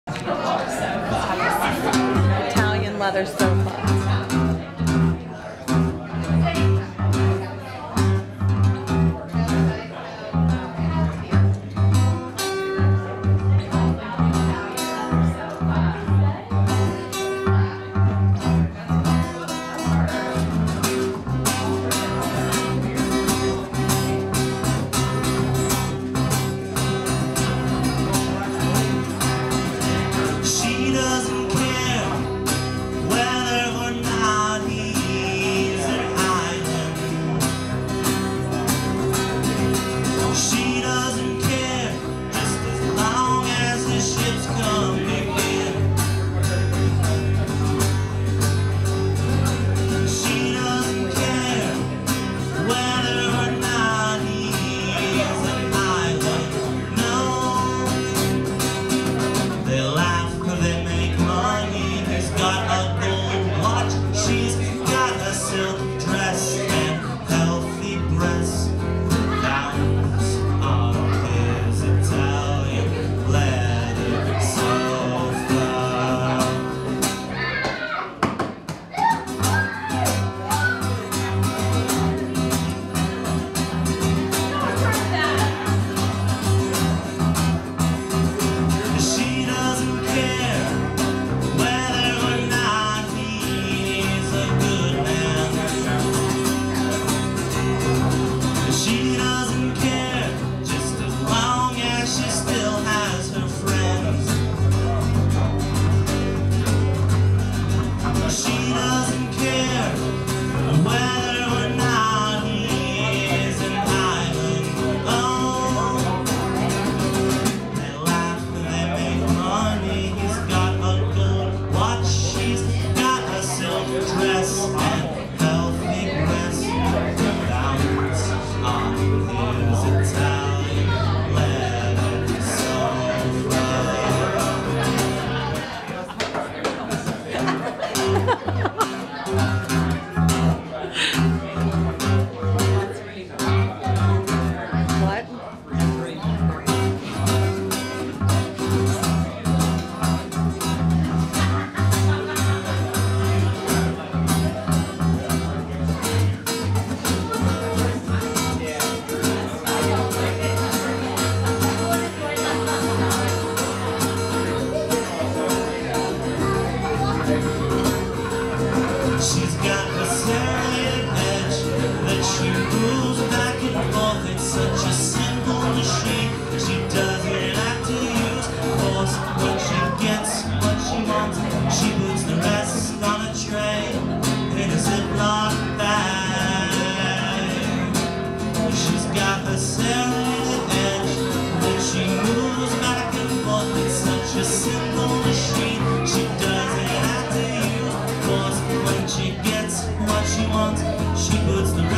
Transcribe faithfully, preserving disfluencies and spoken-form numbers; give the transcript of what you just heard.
Italian leather sofa. She's got a serrated edge that she moves back and forth. It's such a simple machine. She doesn't have to use force. When she gets what she wants, she puts the rest on a tray in a Ziploc bag. She's got a serrated edge that she moves back and forth. It's such a simple machine. She doesn't have to use force. When she gets what she wants, she puts the